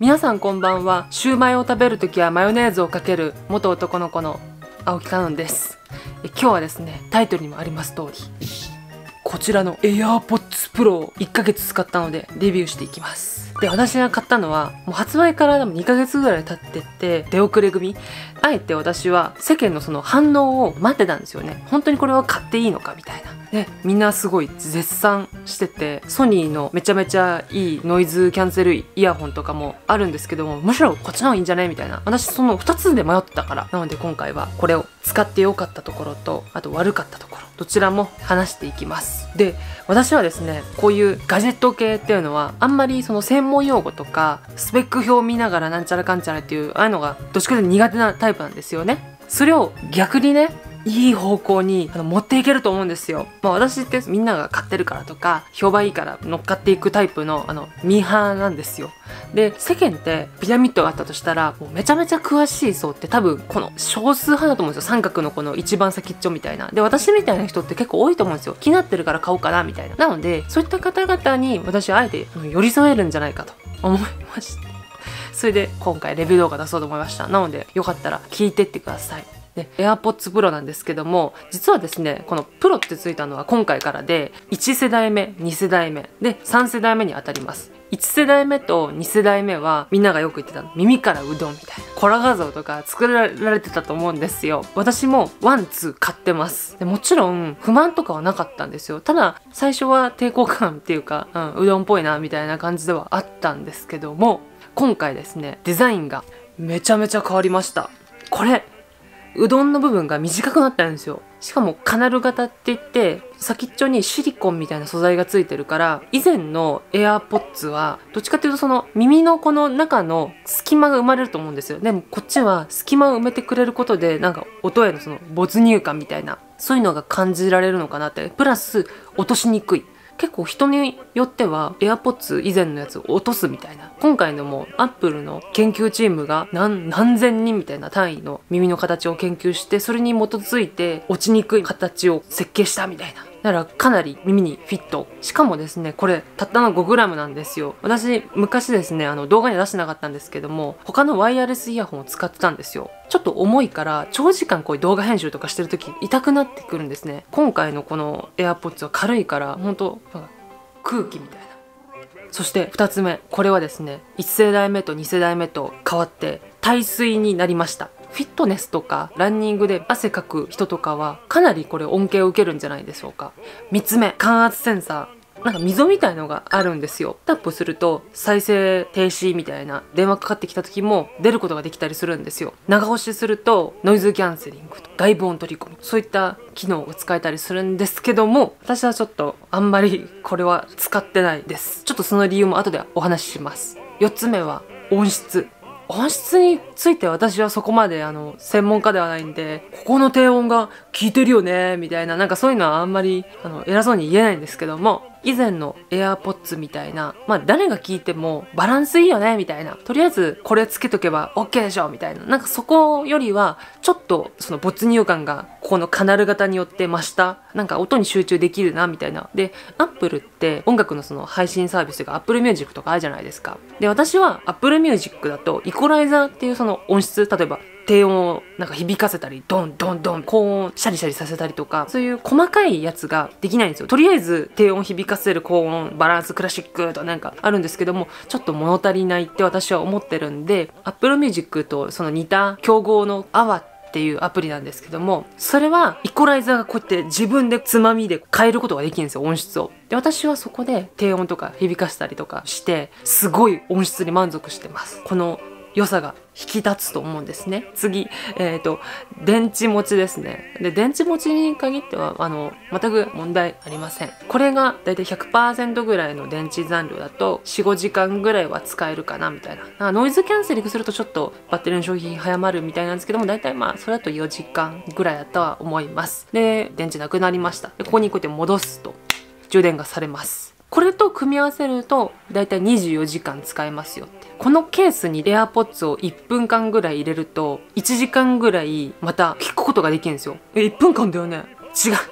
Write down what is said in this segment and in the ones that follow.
皆さんこんばんは。シューマイを食べるときはマヨネーズをかける元男の子の青木かのんです。今日はですね、タイトルにもあります通り、こちらの AirPods Pro を1ヶ月使ったのでレビューしていきます。で、私が買ったのはもう発売からでも2ヶ月ぐらい経ってって出遅れ組。あえて私は世間のその反応を待ってたんですよね。本当にこれは買っていいのかみたいな。で、みんなすごい絶賛してて、ソニーのめちゃめちゃいいノイズキャンセルイヤホンとかもあるんですけども、むしろこっちの方がいいんじゃないみたいな。私その2つで迷ってたから。なので今回はこれを使って良かったところと、あと悪かったところ、どちらも話していきます。で、私はですね、こういうガジェット系っていうのはあんまりその専門用語とかスペック表を見ながらなんちゃらかんちゃらっていうああいうのがどっちかというと苦手なタイプなんですよね。それを逆にね、いい方向に持っていけると思うんですよ。私ってみんなが買ってるからとか評判いいから乗っかっていくタイプのミーハーなんですよ。で、世間ってピラミッドがあったとしたらもうめちゃめちゃ詳しい層って多分この少数派だと思うんですよ。三角のこの一番先っちょみたいな。で、私みたいな人って結構多いと思うんですよ。気になってるから買おうかなみたいな。なのでそういった方々に私はあえて寄り添えるんじゃないかと思いました。それで今回レビュー動画出そうと思いました。なのでよかったら聞いてってください。で、AirPods Pro なんですけども、実はですね、このプロってついたのは今回からで、1世代目、2世代目、で、3世代目に当たります。1世代目と2世代目はみんながよく言ってたの、耳からうどんみたいなコラ画像とか作られてたと思うんですよ。私も1、2買ってます。で、もちろん不満とかはなかったんですよ。ただ最初は抵抗感っていうか、うどんっぽいなみたいな感じではあったんですけども、今回ですね、デザインがめちゃめちゃ変わりました。これうどんの部分が短くなったんですよ。しかもカナル型って言って先っちょにシリコンみたいな素材がついてるから、以前の AirPods はどっちかっていうとその耳のこの中の隙間が生まれると思うんですよ。でもこっちは隙間を埋めてくれることでなんか音へのその没入感みたいなそういうのが感じられるのかなって。プラス落としにくい。結構人によっては AirPods 以前のやつを落とすみたいな。今回のも Apple の研究チームが何千人みたいな単位の耳の形を研究して、それに基づいて落ちにくい形を設計したみたいな。だからかなり耳にフィット。しかもですね、これたったの 5g なんですよ。私昔ですね、動画には出してなかったんですけども、他のワイヤレスイヤホンを使ってたんですよ。ちょっと重いから長時間こういう動画編集とかしてる時痛くなってくるんですね。今回のこの AirPods は軽いから本当空気みたいな。そして2つ目、これはですね、1世代目と2世代目と変わって耐水になりました。フィットネスとかランニングで汗かく人とかはかなりこれ恩恵を受けるんじゃないでしょうか。3つ目、感圧センサー。なんか溝みたいのがあるんですよ。タップすると再生停止みたいな電話かかってきた時も出ることができたりするんですよ。長押しするとノイズキャンセリングと外部音取り込み、そういった機能が使えたりするんですけども、私はちょっとあんまりこれは使ってないです。ちょっとその理由も後でお話しします。4つ目は音質。音質について私はそこまで専門家ではないんで、ここの低音が効いてるよねみたいな、なんかそういうのはあんまり偉そうに言えないんですけども、以前の AirPods みたいな、誰が聞いてもバランスいいよねみたいな、とりあえずこれつけとけば OK でしょみたいな、なんかそこよりはちょっとその没入感がこのカナル型によって増した。なんか音に集中できるなみたいな。で、Apple って音楽のその配信サービスが Apple Music とかあるじゃないですか。で、私は Apple Music だとイコライザーっていうその音質、例えば低音をなんか響かせたり、ドンドンドン、高音シャリシャリさせたりとか、そういう細かいやつができないんですよ。とりあえず低音響かせる、高音バランスクラシックとなんかあるんですけども、ちょっと物足りないって私は思ってるんで、 Apple Music とその似た競合の AWAっていうアプリなんですけども、それはイコライザーがこうやって自分でつまみで変えることができるんですよ、音質を。で、私はそこで低音とか響かせたりとかしてすごい音質に満足してます。この良さが引き立つと思うんですね。次、電池持ちですね。で、電池持ちに限っては全く問題ありません。これがだいたい 100% ぐらいの電池残量だと 4,5 時間ぐらいは使えるかなみたいな。ノイズキャンセリングするとちょっとバッテリーの消費早まるみたいなんですけども、だいたいそれだと4時間ぐらいだとは思います。で、電池なくなりました。で、ここにこうやって戻すと充電がされます。これと組み合わせるとだいたい24時間使えますよって。このケースに AirPods を1分間ぐらい入れると1時間ぐらいまた聞くことができるんですよ。1分間だよね。違う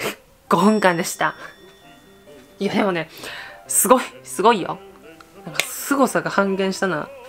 5分間でした。いやでもね、すごいよ。なんか凄さが半減したな。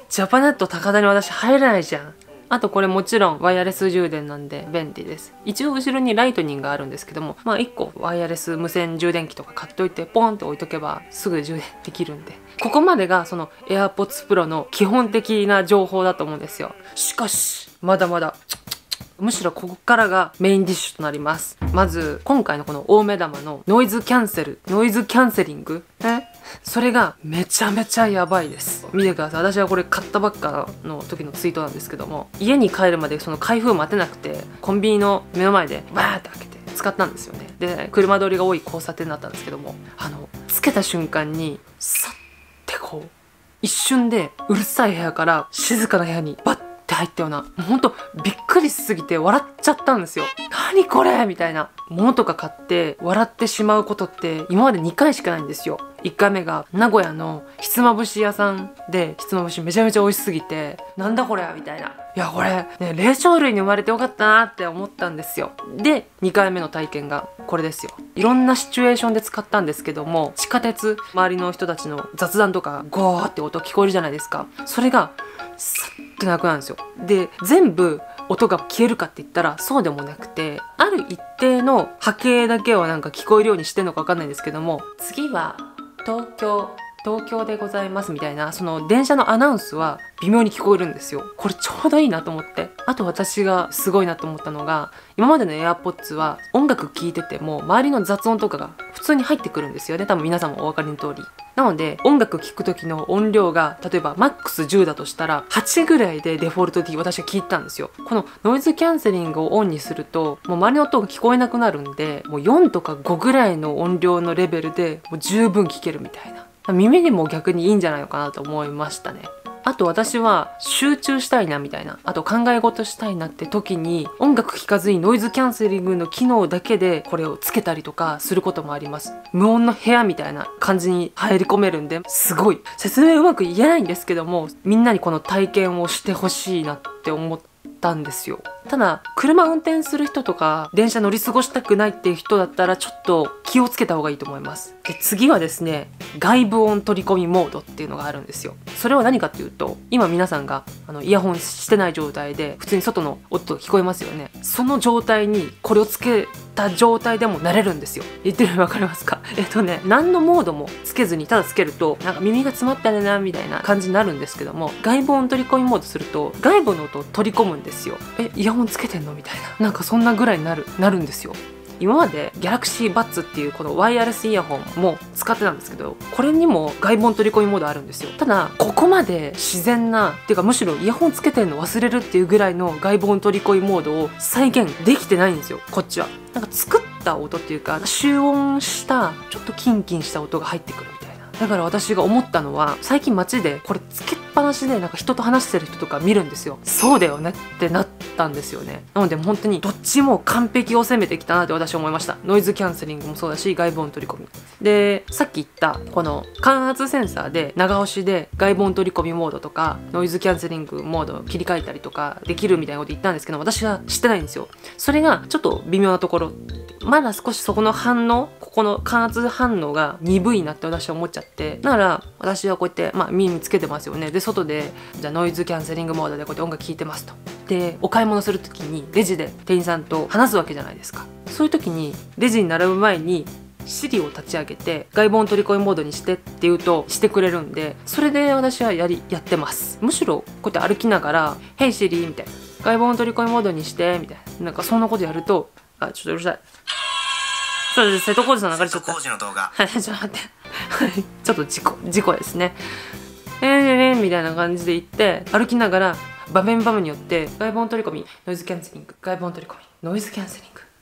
ジャパネット高田に私入れないじゃん。あとこれもちろんワイヤレス充電なんで便利です。一応後ろにライトニングがあるんですけども、まあ1個ワイヤレス無線充電器とか買っといてポンって置いとけばすぐ充電できるんで、ここまでがその AirPods Pro の基本的な情報だと思うんですよ。しかしまだまだむしろここからがメインディッシュとなります。まず今回のこの大目玉のノイズキャンセリングそれがめちゃめちゃやばいです。見てください。私はこれ買ったばっかの時のツイートなんですけども、家に帰るまでその開封待てなくてコンビニの目の前でバーって開けて使ったんですよね。で車通りが多い交差点だったんですけども、つけた瞬間にさってこう一瞬でうるさい部屋から静かな部屋にバッて入ったような、もうほんとびっくりしすぎて笑っちゃったんですよ。何これみたいなものとか買って笑ってしまうことって今まで2回しかないんですよ。1回目が名古屋のひつまぶし屋さんで、ひつまぶしめちゃめちゃ美味しすぎて、なんだこれみたいな、いやこれ、ね、霊長類に生まれてよかったなって思ったんですよ。で2回目の体験がこれですよ。いろんなシチュエーションで使ったんですけども、地下鉄周りの人たちの雑談とかゴーって音聞こえるじゃないですか。それがさっとなくなるんですよ。で全部音が消えるかって言ったらそうでもなくて、ある一定の波形だけはなんか聞こえるようにしてんのか分かんないんですけども、次は東京でございますみたいなその電車のアナウンスは微妙に聞こえるんですよ。これちょうどいいなと思って。あと私がすごいなと思ったのが、今までの AirPods は音楽聴いてても周りの雑音とかが普通に入ってくるんですよね。多分皆さんもお分かりの通り。なので音楽聴く時の音量が例えば MAX10 だとしたら8ぐらいでデフォルトで私は聞いたんですよ。このノイズキャンセリングをオンにするともう周りの音が聞こえなくなるんで、もう4とか5ぐらいの音量のレベルでもう十分聞けるみたいな、耳にも逆にいいんじゃないのかなと思いましたね。あと私は集中したいなみたいな、あと考え事したいなって時に音楽聴かずにノイズキャンセリングの機能だけでこれをつけたりとかすることもあります。無音の部屋みたいな感じに入り込めるんで、すごい説明うまく言えないんですけども、みんなにこの体験をしてほしいなって思ったんですよ。ただ車運転する人とか電車乗り過ごしたくないっていう人だったらちょっと気をつけた方がいいと思います。で次はですね、外部音取り込みモードっていうのがあるんですよ。それは何かっていうと、今皆さんがイヤホンしてない状態で普通に外の音が聞こえますよね。その状態にこれをつけた状態でもなれるんですよ。言ってるの分かりますか？何のモードもつけずにただつけるとなんか耳が詰まったねなみたいな感じになるんですけども、外部音取り込みモードすると外部の音を取り込むんですよ。イヤホンつけてんのみたいな、なんかそんなぐらいになるんですよ。今まで Galaxy Buds っていうこのワイヤレスイヤホンも使ってたんですけど、これにも外部音取り込みモードあるんですよ。ただここまで自然なっていうか、むしろイヤホンつけてるの忘れるっていうぐらいの外部音取り込みモードを再現できてないんですよ、こっちは。なんか作った音っていうか、集音したちょっとキンキンした音が入ってくるみたいな。だから私が思ったのは、最近街でこれつけっぱなしでなんか人と話してる人とか見るんですよ。そうだよねってなったんですよね。なので本当にどっちも完璧を攻めてきたなって私は思いました。ノイズキャンセリングもそうだし、外部音取り込みで、さっき言ったこの感圧センサーで長押しで外部音取り込みモードとかノイズキャンセリングモードを切り替えたりとかできるみたいなこと言ったんですけど、私は知ってないんですよ。それがちょっと微妙なところ、まだ少しそこの反応、ここの感圧反応が鈍いなって私は思っちゃって、だから私はこうやって耳つけてますよね。で外でじゃあノイズキャンセリングモードでこうやって音楽聴いてますと。でお買い物する時にレジで店員さんと話すわけじゃないですか。そういう時にレジに並ぶ前にSiriを立ち上げて外部音取り込みモードにしてって言うとしてくれるんで、それで私はやってます。むしろこうやって歩きながら「Hey Siri」みたいな「外部音取り込みモードにして」みたいな、なんかそんなことやると「ちょっとうるさい」そうです、瀬戸康史さん流れちゃった。瀬戸康史の動画ちょっと待ってちょっと事故ですね。みたいな感じで言って歩きながら場面場面によって外部音取り込みノイズキャンセリング、外部音取り込みノイズキャンセリング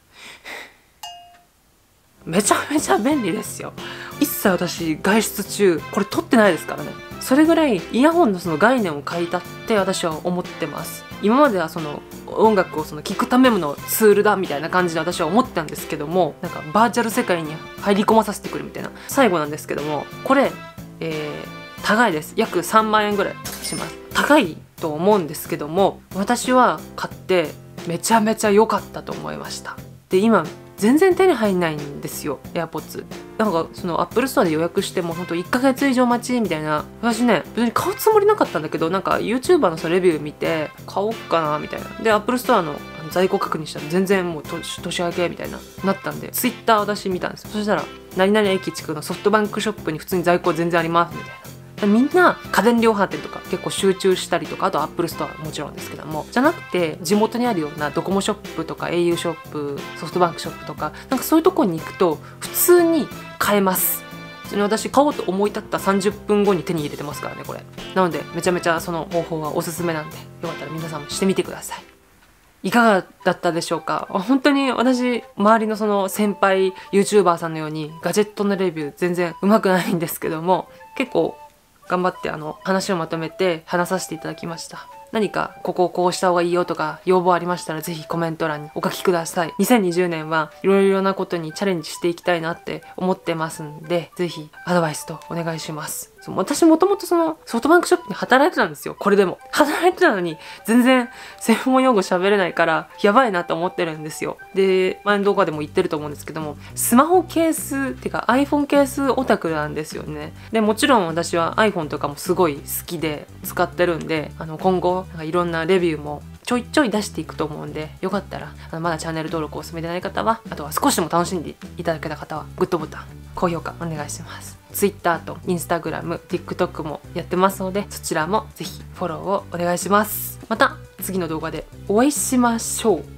めちゃめちゃ便利ですよ。一切私外出中これ取ってないですからね。それぐらいイヤホンのその概念を変えたって私は思ってます。今まではその音楽を聴くためのツールだみたいな感じで私は思ってたんですけども、なんかバーチャル世界に入り込まさせてくるみたいな。最後なんですけども、これ、高いです。約3万円ぐらいします。高いと思うんですけども、私は買ってめちゃめちゃ良かったと思いました。で今全然手に入んないんですよ AirPods。なんかその Apple Store で予約してもほんと1ヶ月以上待ちみたいな。私ね別に買うつもりなかったんだけど、なんか YouTuber のそのレビュー見て買おうかなみたいな。で Apple Store の在庫確認したら全然もう年明けみたいななったんで、 Twitter 私見たんですよ。そしたら何々駅地区のソフトバンクショップに普通に在庫全然ありますみたいな。みんな家電量販店とか結構集中したりとか、あとアップルストアもちろんですけども、じゃなくて地元にあるようなドコモショップとか au ショップ、ソフトバンクショップとか、なんかそういうとこに行くと普通に買えます。私買おうと思い立った30分後に手に入れてますからねこれ。なのでめちゃめちゃその方法はおすすめなんで、よかったら皆さんもしてみてください。いかがだったでしょうか。本当に私周りのその先輩 YouTuber さんのようにガジェットのレビュー全然うまくないんですけども、結構頑張って話をまとめて話させていただきました。何かここをこうした方がいいよとか要望ありましたらぜひコメント欄にお書きください。2020年はいろいろなことにチャレンジしていきたいなって思ってますんで、ぜひアドバイスとお願いします。私もともとそのソフトバンクショップに働いてたんですよ。これでも働いてたのに全然専門用語喋れないからやばいなと思ってるんですよ。で前の動画でも言ってると思うんですけども、スマホケースっていうか iPhone ケースオタクなんですよね。でもちろん私は iPhone とかもすごい好きで使ってるんで、今後いろんなレビューもちょいちょい出していくと思うんで、よかったらまだチャンネル登録をお済みでない方は、あとは少しでも楽しんでいただけた方はグッドボタン、高評価お願いします。Twitter と Instagram、TikTok もやってますので、そちらもぜひフォローをお願いします。また次の動画でお会いしましょう。